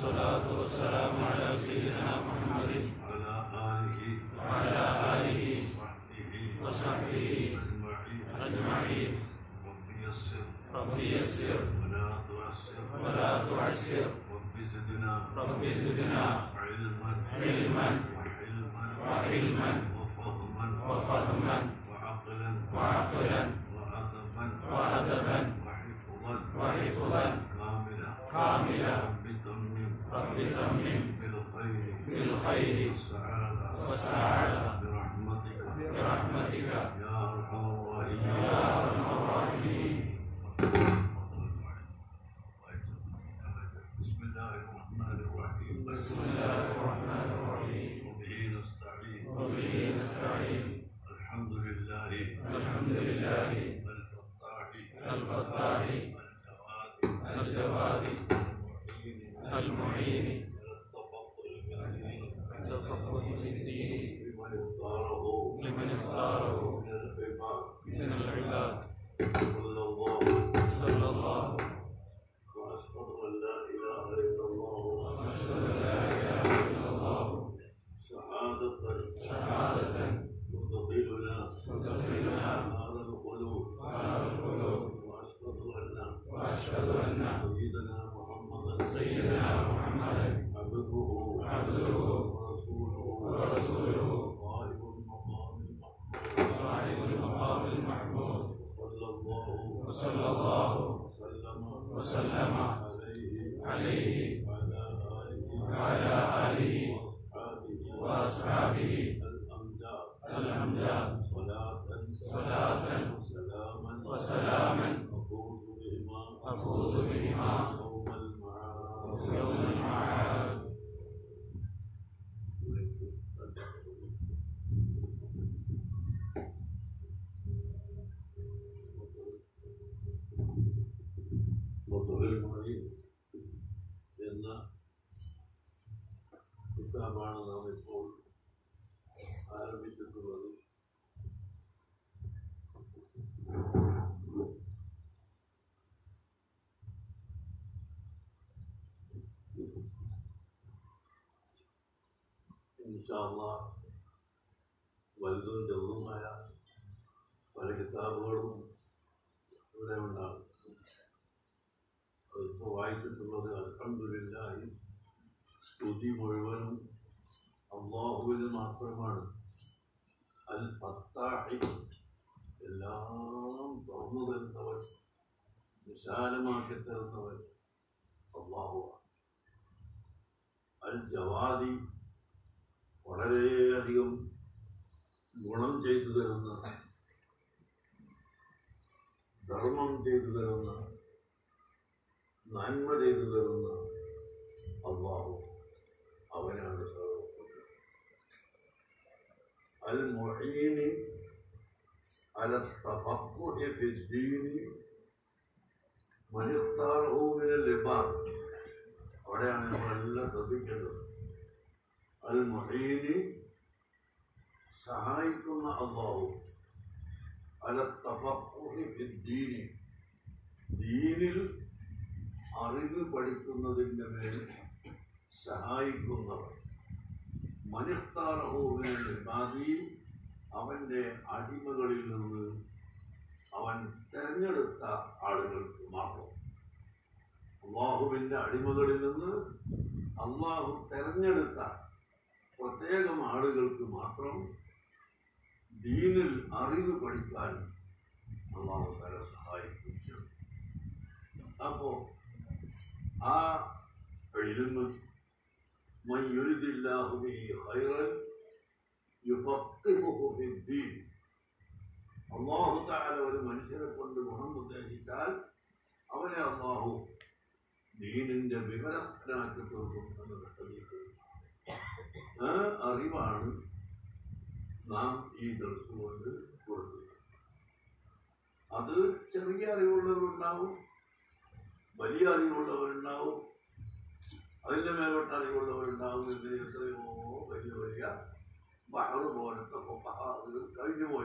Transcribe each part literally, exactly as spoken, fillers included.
والصلاة والسلام على سيدنا محمد وعلى آله وعلى آله وصحبه أجمعين. رب يسر رب يسر ولا تعسر ولا تعسر. رب زدنا رب زدنا علما علما وحلما وحلما وفهما وفهما وعقلا وعقلا وأدبا وأدبا وحفظا وحفظا كاملا كاملا. رب تمم رب تمم بالخير بالخير والسعادة والسعادة برحمتك برحمتك يا أرحم الراحمين. يا أرحم الراحمين. بسم الله الرحمن الرحيم. بسم الله الرحمن الرحيم. وبه نستعين. وبه نستعين. الحمد لله الحمد لله الفتاح الفتاح الجواد الجواد المعين المعين التفقه في الدين التفقه في الدين لمن اختاره لمن اختاره من العباد. من العباد. صلى الله صلى الله. وأشهد أن لا إله إلا الله وأشهد أن لا إله إلا الله شهادة شهادة تدخلنا تدخلنا على القلوب على القلوب. وأشهد أن وأشهد أن سيدنا محمدا سيدنا محمدا عبده عبده ورسوله ورسوله صاحب المقام المحمود صاحب المقام المحمود. صلى الله وصلى الله وسلم وسلم عليه عليه وعلى آله وعلى آله وأصحابه وأصحابه الأمجاد الأمجاد. صلاة صلاة وسلاما وسلاما أفوز بهما أفوز بهما يوم المعاد. يوم المعاد. وطهر المعين എന്ന കിതാബാണ് നാം ഇപ്പോൾ ആരംഭിച്ചിട്ടുള്ളത്. ഇൻഷാ അല്ലാഹ് വലുതും ചെറുതുമായ പല കിതാബുകളും ഇവിടെ ഉണ്ടാകും. അതിപ്പോൾ വായിച്ചിട്ടുള്ളത് അൽഹംദുലില്ലാഹി സ്തുതി മുഴുവനും അല്ലാഹുവിന് മാത്രമാണ്. അൽ ഫത്താഹി എല്ലാം തുറന്നു തരുന്നവൻ, വിശാലമാക്കി തരുന്നവൻ അല്ലാഹുവാണ്. അൽ ജവാദി വളരെയധികം ഗുണം ചെയ്തു തരുന്ന, ധർമ്മം ചെയ്തു തരുന്ന, നന്മ ചെയ്തു തരുന്ന അല്ലാഹു അവനാണ് സർവ്വം. അൽ മുഈനി അല തഫഖുഹി ഫിദ്ദീനി മൻ ഇഖ്താറഹു മിനൽ ഇബാദ്. അവിടെയാണ് നമ്മളെല്ലാം ശ്രദ്ധിക്കേണ്ടത്. അൽ മുഈനി സഹായിക്കുന്ന അല്ലാഹു, അല തഫഖുഹി ഫിദ്ദീനി ദീനിൽ അറിവ് പഠിക്കുന്നതിൻ്റെ മേൽ സഹായിക്കുന്നവർ. മനിഖ്താറഹുവിനെ ബാധി അവൻ്റെ അടിമകളിൽ നിന്ന് അവൻ തിരഞ്ഞെടുത്ത ആളുകൾക്ക് മാത്രം. അള്ളാഹുവിൻ്റെ അടിമകളിൽ നിന്ന് അള്ളാഹു തിരഞ്ഞെടുത്ത പ്രത്യേകം ആളുകൾക്ക് മാത്രം ദീനിൽ അറിവ് പഠിക്കാൻ അള്ളാഹു തല സഹായിക്കും. അപ്പോൾ ആ ഇൽമ് മൻ യുരിദില്ലാഹു ബിഹി ഖൈറൻ യുഫഖിഹുഹു ഫിദ്ദീൻ. അല്ലാഹു തആല ഒരു മനുഷ്യനെ കൊണ്ട് ഗുണം ഉദ്ദേശിച്ചാൽ അവനെ അല്ലാഹു ദീനിന്റെ വിവരസ്ഥനാക്കി തീർക്കും എന്ന് ഹദീസിൽ. ആ അറിവാണ് നാം ഈ ദർസ് കൊണ്ട് കൊടുക്കുന്നത്. അത് ചെറിയ അറിവുള്ളവരുണ്ടാവും, വലിയ അറിവുള്ളവരുണ്ടാവും, അതിൻ്റെ മേലോട്ട് അറിവുള്ളവരുണ്ടാവും. ഇതിന് എത്രയോ വലിയ വലിയ ബഹറ് പോലത്തെ ഫഖഹാകൾ കഴിഞ്ഞുപോയി.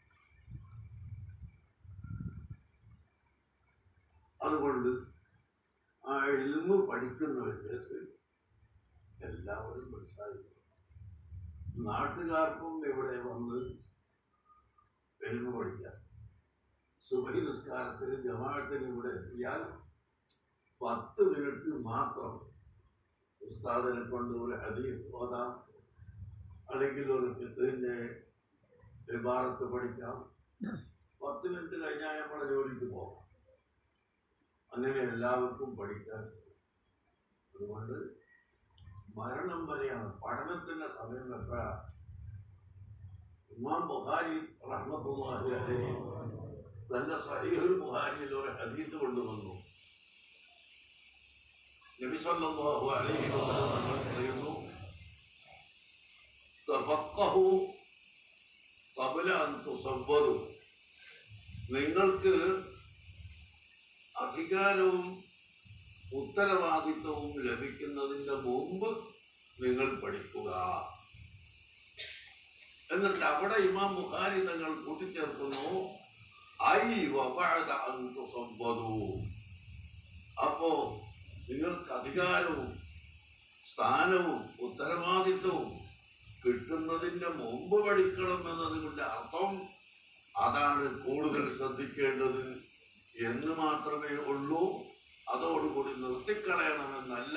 അതുകൊണ്ട് എൽമ് പഠിക്കുന്നവർക്ക് എല്ലാവരും മനസ്സിലാക്കും. നാട്ടുകാർക്കും ഇവിടെ വന്ന് എൽമ് പഠിക്കാം. സുബഹി നിസ്കാരത്തിന് ജമാഅത്തിന് ഇവിടെ എത്തിയാൽ പത്ത് മിനിറ്റ് മാത്രം ഉസ്താദിനെ കൊണ്ട് ഒരു ഹദീസ് ഓതാം, അല്ലെങ്കിൽ ഒരു ഫിഖിന്റെ ഇബാറത്ത് പഠിക്കാം. പത്ത് മിനിറ്റ് കഴിഞ്ഞാൽ നമ്മളെ ജോലിക്ക് പോകാം. അങ്ങനെ എല്ലാവർക്കും പഠിക്കാൻ സാധിക്കും. അതുകൊണ്ട് മരണം വരെയാണ് പഠനത്തിന്റെ സമയം. എപ്പോഴാണ്? ഇമാം ബുഖാരി റഹ്മത്തുള്ളാഹി അലൈഹി തന്റെ സഹീഹുൽ ബുഖാരിയിൽ ഒരു ഹദീസ് കൊണ്ടുവന്നു. നബി സല്ലല്ലാഹു അലൈഹി വസല്ലം പറയുന്നു, തഫഖഹു ഖബ്ല അൻ തുസവ്വദു. നിങ്ങൾക്ക് അധികാരവും ഉത്തരവാദിത്വവും ലഭിക്കുന്നതിന്റെ മുമ്പ് നിങ്ങൾ പഠിക്കുക. എന്നിട്ട് അവിടെ ഇമാം ബുഖാരി തങ്ങൾ കൂട്ടിച്ചേർക്കുന്നു, ഐ വബഅദ അൻ തുസവ്വദു. അപ്പോ നിങ്ങൾക്ക് അധികാരവും സ്ഥാനവും ഉത്തരവാദിത്വവും കിട്ടുന്നതിന്റെ മുമ്പ് പഠിക്കണം എന്നതുകൊണ്ട് അർത്ഥം അതാണ് കൂടുതൽ ശ്രദ്ധിക്കേണ്ടത് എന്ന് മാത്രമേ ഉള്ളൂ. അതോടുകൂടി നിർത്തിക്കളയണമെന്നല്ല.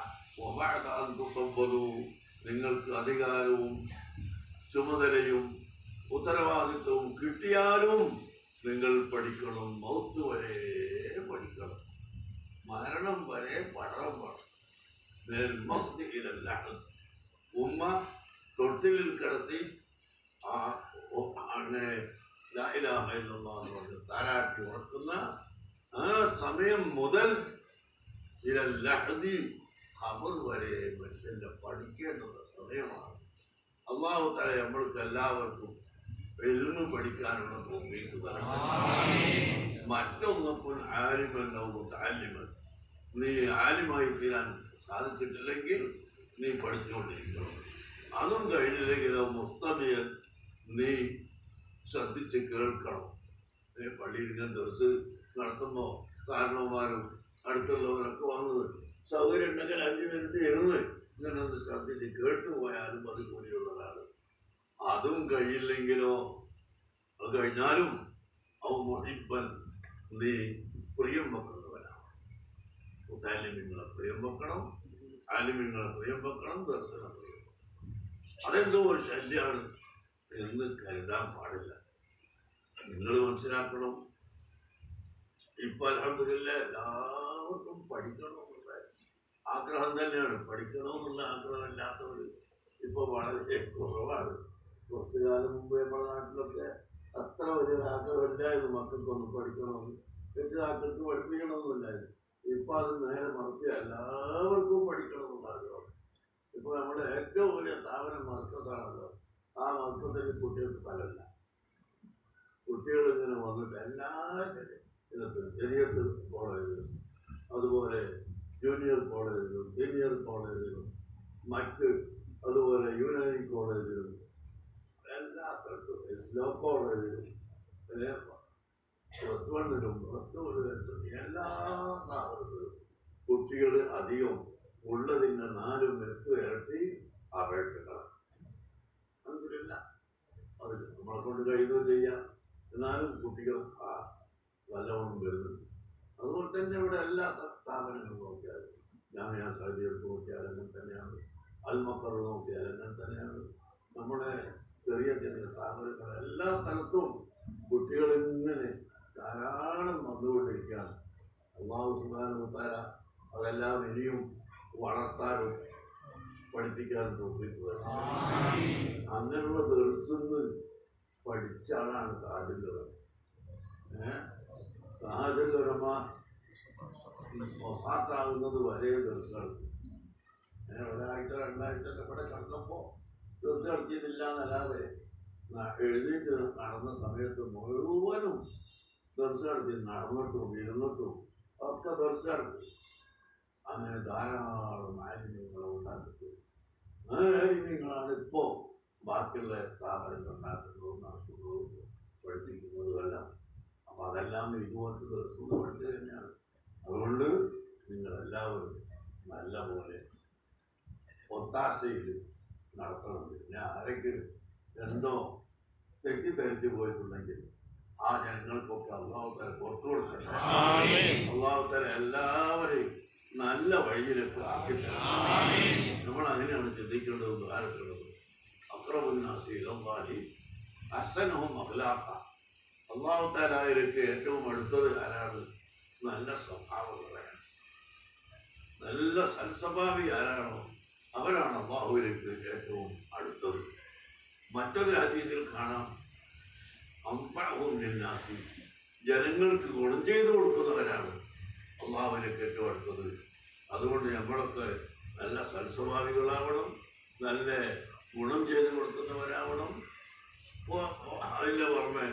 നിങ്ങൾക്ക് അധികാരവും ചുമതലയും ഉത്തരവാദിത്വവും കിട്ടിയാലും നിങ്ങൾ പഠിക്കണം. മൗത്ത് വരെ പഠിക്കണം. മരണം വരെ പഠനം വേണം. ഉമ്മ തൊട്ടിലിൽ കിടത്തി ആ അങ്ങനെ ലാ ഇലാഹ ഇല്ലല്ലാഹ് എന്ന് പറഞ്ഞ് താരാട്ടി ഉറക്കുന്ന ആ സമയം മുതൽ ചില ലഹദി ഖബർ വരെ മനുഷ്യന്റെ പഠിക്കേണ്ടുന്ന സമയമാണ്. അല്ലാഹു തആല നമ്മൾക്ക് എല്ലാവർക്കും ഇൽമു പഠിക്കാനുള്ള തൗഫീഖ് തരട്ടെ. മറ്റൊന്നും ആലിമൻ ഔ മുതഅല്ലിമൻ, നീ ആലിമായി തീരാൻ സാധിച്ചിട്ടില്ലെങ്കിൽ നീ പഠിച്ചുകൊണ്ടിരിക്കണം. അതും കഴിഞ്ഞില്ലെങ്കിൽ മുസ്തമിയൻ, നീ ശ്രദ്ധിച്ച് കേൾക്കണം. പള്ളിയിൽ ഇങ്ങനെ ദിവസം നടത്തുമ്പോൾ കാരണവന്മാരും അടുത്തുള്ളവരൊക്കെ വന്നത് സൗകര്യം ഉണ്ടെങ്കിൽ അഞ്ച് മിനിറ്റ് ഇരുന്ന് ഇങ്ങനെ ഒന്ന് ശ്രദ്ധിച്ച് കേട്ടുപോയാലും അത് കൂടിയുള്ളതാണ്. അതും കഴിയില്ലെങ്കിലോ അത് കഴിഞ്ഞാലും അവ മുഹിബൻ, നീ പ്രിയം വെക്കുന്നവനാണ്. മുത്താലിമിങ്ങളെ പ്രിയം വെക്കണം, ആലിമിങ്ങളെ പ്രിയം വെക്കണം, ദർശനം പ്രിയം വെക്കണം. അതെന്തോ ഒരു ശല്യമാണ് എന്ന് കരുതാൻ പാടില്ല. നിങ്ങൾ മനസ്സിലാക്കണം, ഇപ്പൊ അൽഹംദുലില്ലാഹ് എല്ലാവർക്കും പഠിക്കണമെന്നുള്ള ആഗ്രഹം തന്നെയാണ്. പഠിക്കണമെന്നുള്ള ആഗ്രഹമില്ലാത്തവർ ഇപ്പൊ വളരെ കുറവാണ്. കുറച്ചു കാലം മുമ്പ് നമ്മുടെ നാട്ടിലൊക്കെ അത്ര വലിയ ആഗ്രഹമില്ലായിരുന്നു മക്കൾക്കൊന്നും പഠിക്കണമെന്ന്. രക്ഷിതാക്കൾക്ക് പഠിപ്പിക്കണമെന്നില്ലായിരുന്നു. ഇപ്പൊ അത് നേരെ മറിച്ച് എല്ലാവർക്കും പഠിക്കണമെന്നുള്ള ആഗ്രഹം. ഇപ്പൊ നമ്മുടെ ഏറ്റവും വലിയ സ്ഥാപനം മർക്കസാണല്ലോ. ആ മർക്കസിൽ കുട്ടികൾക്ക് സ്ഥലമില്ല. കുട്ടികൾ ഇങ്ങനെ വന്നിട്ട് എല്ലാ ശരി ഇതൊക്കെ ചെറിയ കോളേജിലും അതുപോലെ ജൂനിയർ കോളേജിലും സീനിയർ കോളേജിലും മറ്റ് അതുപോലെ യൂണിയൻ കോളേജിലും എല്ലാ സ്ഥലത്തും ലോ കോളേജിലും പ്ലസ് വണ്ണിലും പ്ലസ് ടുവിലും എല്ലാ സ്ഥാപനത്തിലും കുട്ടികൾ അധികം ഉള്ളതിൻ്റെ നാലും എട്ട് ഇരട്ടി അപേക്ഷകളാണ്. അതില്ല, അത് നമ്മളെ കൊണ്ട് കഴിയുന്നത് ചെയ്യാം. എന്നാലും കുട്ടികൾ ആ നല്ലവണ്ണം വരുന്നുണ്ട്. അതുപോലെ തന്നെ ഇവിടെ എല്ലാ സ്ഥാപനങ്ങളും നോക്കിയാലും ജാമിയ സാഹിബ് നോക്കിയാൽ അങ്ങനെ തന്നെയാണ്, അൽമക്കർ നോക്കിയാൽ അങ്ങനെ തന്നെയാണ്. നമ്മുടെ ചെറിയ ചെറിയ സ്ഥാപനങ്ങൾ എല്ലാ സ്ഥലത്തും കുട്ടികൾ ഇങ്ങനെ ധാരാളം വന്നുകൊണ്ടിരിക്കുകയാണ്. അല്ലാഹു സുബ്ഹാനഹു വ തആല അതെല്ലാം ഇനിയും വളർത്താനും പഠിപ്പിക്കാനും നോക്കിയിട്ടുള്ളത്. അങ്ങനെയുള്ള ദർസുന്ന് പഠിച്ച ആളാണ് താജുൽ ഏഹ് താജുൽ ഉലമ വഫാത്താകുന്നത് വരെ ദർസുകൾ ഒരാഴ്ച രണ്ടാഴ്ച ഇവിടെ കണ്ടപ്പോൾ ദർസ് നടത്തിയതില്ല എന്നല്ലാതെ എഴുതിയിട്ട് നടന്ന സമയത്ത് മുഴുവനും ദർസ് നടത്തി, നടന്നിട്ടും ഇരുന്നിട്ടും ഒക്കെ ദർസ് നടത്തി. അങ്ങനെ ധാരാളം ആലിമ്യങ്ങളെ ഉണ്ടാക്കിയിട്ട് ആ ആലിമ്യങ്ങളാണ് ഇപ്പോൾ ബാക്കിയുള്ള സ്ഥാപനങ്ങൾ ഉണ്ടാക്കുന്നതും നടത്തുന്നതും പഠിപ്പിക്കുന്നതും എല്ലാം. അപ്പം അതെല്ലാം ഇതുപോലത്തെ ദർശനം പഠിച്ചു തന്നെയാണ്. അതുകൊണ്ട് നിങ്ങളെല്ലാവരും നല്ല പോലെ ഒത്താശയിൽ നടത്തണം. പിന്നെ ആരെങ്കിലും എന്തോ തെറ്റിദ്ധരിച്ചു പോയിട്ടുണ്ടെങ്കിൽ ആ ജനങ്ങൾക്കൊക്കെ അള്ളാഹുത്താല പുറത്തു കൊടുക്കട്ടെ. അള്ളാഹുത്താല എല്ലാവരെയും നല്ല വഴിയിലേക്ക് ആക്കിത്തരാം. നമ്മൾ അങ്ങനെയാണ് ചിന്തിക്കേണ്ടത്, ദ്വാരക്കേണ്ടത്. അക്രമുന്നാസി അസനവും അഖ്ലാഖ. അള്ളാഹുത്താലായിലേക്ക് ഏറ്റവും അടുത്തത് ആരാണ്? നല്ല സ്വഭാവങ്ങളാണ്. നല്ല സൽസ്വഭാവി ആരാണോ അവരാണ് അള്ളാഹുവിലേക്ക് ഏറ്റവും അടുത്തത്. മറ്റൊരു ഹദീസിൽ കാണാം, അംഫഅഹും ലിന്നാസി, ജനങ്ങൾക്ക് ഗുണം ചെയ്തു കൊടുക്കുന്നവരാണ് അള്ളാഹുവിലേക്ക് ഏറ്റവും അടുത്തത്. അതുകൊണ്ട് നമ്മളൊക്കെ നല്ല സൽസ്വഭാവികളാവണം, നല്ല ഗുണം ചെയ്ത് കൊടുക്കുന്നവരാവണം. അതിൻ്റെ പുറമെ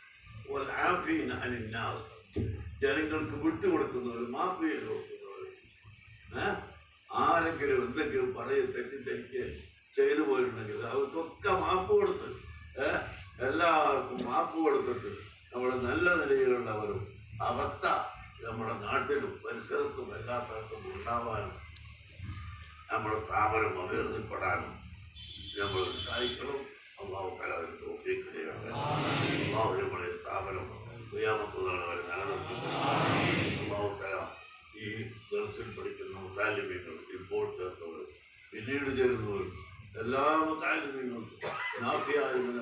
ജനങ്ങൾക്ക് വിട്ടുകൊടുക്കുന്നവർ, മാപ്പ് ചെയ്ത് കൊടുക്കുന്നവർ. ഏഹ് ആരെങ്കിലും എന്തെങ്കിലും പറയും തെറ്റിദ്ധരിക്ക് ചെയ്തു പോയിട്ടുണ്ടെങ്കിൽ അവർക്കൊക്കെ മാപ്പ് കൊടുത്ത് ഏഹ് എല്ലാവർക്കും മാപ്പ് കൊടുത്തിട്ട് നമ്മൾ നല്ല നിലയിലുള്ളവരും അവസ്ഥ നമ്മുടെ നാട്ടിലും പരിസരത്തും എല്ലാ സ്ഥലത്തും ഉണ്ടാവാനും നമ്മുടെ സ്ഥാപനം അഭിവൃദ്ധിപ്പെടാനും നമ്മൾ സഹായിക്കണം. അള്ളാഹു കലാവിന് തോന്നിക്കുകയാണ്. അള്ളാഹു നമ്മുടെ സ്ഥാപനം ഖിയാമത്തുനാൾ വരെ നിലനിർത്തുന്നു. അള്ളാഹു കല ഈ ദർസിൽ പഠിക്കുന്ന മുതാലിമീങ്ങൾ, ഇപ്പോൾ ചേർത്തവർ, പിന്നീട് ചേരുന്നവർ, എല്ലാ മുതാലിമീങ്ങൾക്കും നാഫിയായതിനെ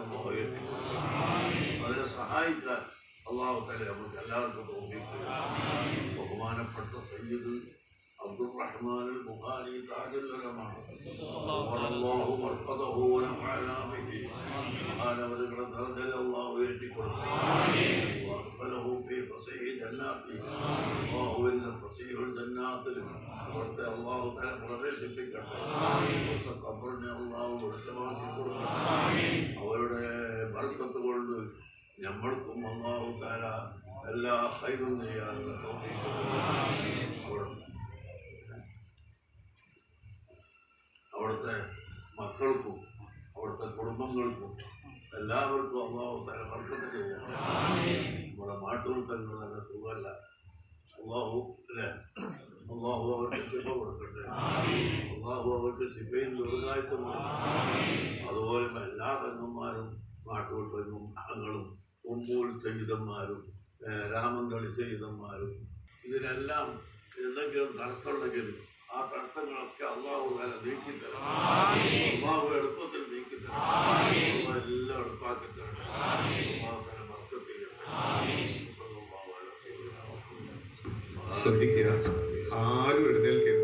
അതിനെ സഹായിക്കാൻ അള്ളാഹു തല നമുക്ക് എല്ലാവർക്കും തോന്നിക്കുകയാണ്. ബഹുമാനപ്പെട്ട സയ്യിദ് അബ്ദുറഹ്മാൻ ബുഖാരി താജുൽ ഉലമ അല്ലാഹു മർഖദഹു വനഫഅനാ ബിഹി, മഹാനവറുകളുടെ ദർജയിൽ അല്ലാഹു ഉയർത്തിക്കൊടുക്കട്ടെ. വഖലഹു ഫീ ഫസീഹി ജന്നാത്തി, അല്ലാഹുവിന്റെ ഫസീഹുൽ ജന്നാത്തിൽ അവിടുത്തെ അല്ലാഹു തആല പ്രവേശിപ്പിക്കട്ടെ. അവിടുത്തെ ഖബറിനെ അല്ലാഹു വെളിച്ചമാക്കി കൊടുക്കട്ടെ. അവരുടെ ബർക്കത്ത് കൊണ്ട് നമ്മൾക്കും അല്ലാഹു തആല എല്ലാ ഖൈറും ചെയ്യാനുള്ള തൗഫീഖ് കൊടുക്കട്ടെ. അവിടുത്തെ മക്കൾക്കും അവിടുത്തെ കുടുംബങ്ങൾക്കും എല്ലാവർക്കും അള്ളാഹു തആല ബർക്കത്ത് ചെയ്യണം. നമ്മുടെ മാട്ടൂർ തന്നെ നല്ല സുഖമല്ല, അള്ളാഹു അല്ലേ, അള്ളാഹു അവർക്ക് ശിഫ കൊടുക്കട്ടെ. അള്ളാഹു അവർക്ക് ശിഫയും ദുർഗായിട്ടും കൊടുക്കട്ടെ. അതുപോലെ എല്ലാ പെങ്ങന്മാരും, മാട്ടൂർ പെങ്ങും ആങ്ങളും, ഉമ്മൂൽ സയ്യിദന്മാരും, രാമന്തളി സയ്യിദന്മാരും, ഇതിനെല്ലാം എന്തെങ്കിലും തടസ്സമുണ്ടെങ്കിൽ ആ തടസ്സങ്ങളൊക്കെ അള്ളാഹു തആല നീക്കിത്തരണം. അള്ളാഹു എളുപ്പത്തിൽ നീക്കിത്തരണം. എല്ലാം എളുപ്പാക്കി തരണം. അള്ളാഹു തആല ബർക്കത്ത് ചെയ്യട്ടെ. ശ്രദ്ധിക്കുക, ആരും എഴുന്നേൽക്കരുത്.